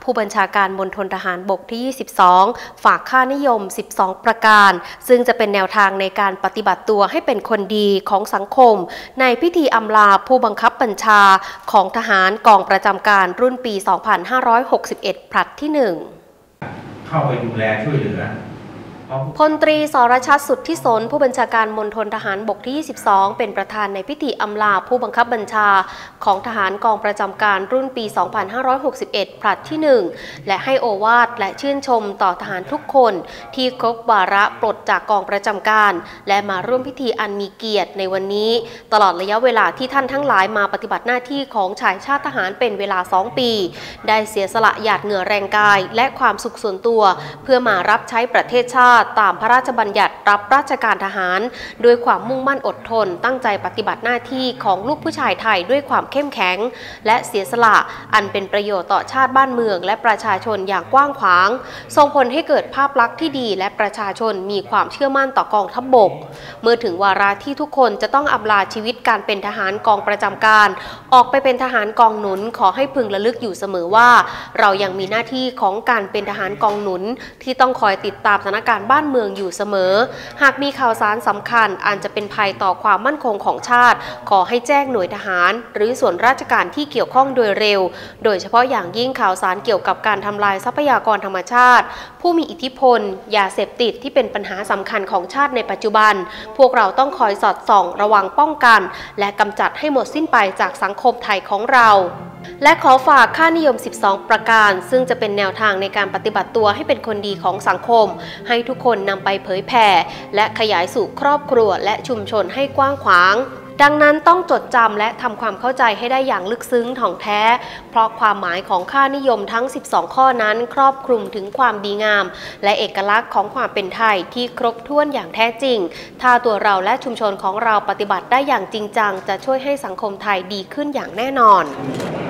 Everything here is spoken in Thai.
ผู้บัญชาการมณฑลทหารบกที่ 22 ฝากค่านิยม 12 ประการซึ่งจะเป็นแนวทางในการปฏิบัติตัวให้เป็นคนดีของสังคมในพิธีอำลาผู้บังคับบัญชาของทหารกองประจำการรุ่นปี 2561 ผลัดที่ 1 เข้าไปดูแลช่วยเหลือพลตรีสรชัดสุทธิสนผู้บัญชาการมณฑลทหารบกที่ 22 เป็นประธานในพิธีอำลาผู้บังคับบัญชาของทหารกองประจำการรุ่นปี 2561 ผลัดที่ 1 และให้โอวาทและชื่นชมต่อทหารทุกคนที่ครบวาระปลดจากกองประจำการและมาร่วมพิธีอันมีเกียรติในวันนี้ตลอดระยะเวลาที่ท่านทั้งหลายมาปฏิบัติหน้าที่ของชายชาติทหารเป็นเวลา 2 ปีได้เสียสละหยาดเหงื่อแรงกายและความสุขส่วนตัวเพื่อมารับใช้ประเทศชาติตามพระราชบัญญัติรับราชการทหารด้วยความมุ่งมั่นอดทนตั้งใจปฏิบัติหน้าที่ของลูกผู้ชายไทยด้วยความเข้มแข็งและเสียสละอันเป็นประโยชน์ต่อชาติบ้านเมืองและประชาชนอย่างกว้างขวางส่งผลให้เกิดภาพลักษณ์ที่ดีและประชาชนมีความเชื่อมั่นต่อกองทัพบกเมื่อถึงวาระที่ทุกคนจะต้องอำลาชีวิตการเป็นทหารกองประจำการออกไปเป็นทหารกองหนุนขอให้พึงระลึกอยู่เสมอว่าเรายังมีหน้าที่ของการเป็นทหารกองหนุนที่ต้องคอยติดตามสถานการณ์บ้านเมืองอยู่เสมอหากมีข่าวสารสำคัญอันจะเป็นภัยต่อความมั่นคงของชาติขอให้แจ้งหน่วยทหารหรือส่วนราชการที่เกี่ยวข้องโดยเร็วโดยเฉพาะอย่างยิ่งข่าวสารเกี่ยวกับการทำลายทรัพยากรธรรมชาติผู้มีอิทธิพลยาเสพติดที่เป็นปัญหาสำคัญของชาติในปัจจุบันพวกเราต้องคอยสอดส่องระวังป้องกันและกำจัดให้หมดสิ้นไปจากสังคมไทยของเราและขอฝากค่านิยม 12 ประการซึ่งจะเป็นแนวทางในการปฏิบัติตัวให้เป็นคนดีของสังคมให้ทุกคนนำไปเผยแผ่และขยายสู่ครอบครัวและชุมชนให้กว้างขวางดังนั้นต้องจดจำและทำความเข้าใจให้ได้อย่างลึกซึ้งถ่องแท้เพราะความหมายของค่านิยมทั้ง 12 ข้อนั้นครอบคลุมถึงความดีงามและเอกลักษณ์ของความเป็นไทยที่ครบถ้วนอย่างแท้จริงถ้าตัวเราและชุมชนของเราปฏิบัติได้อย่างจริงจังจะช่วยให้สังคมไทยดีขึ้นอย่างแน่นอน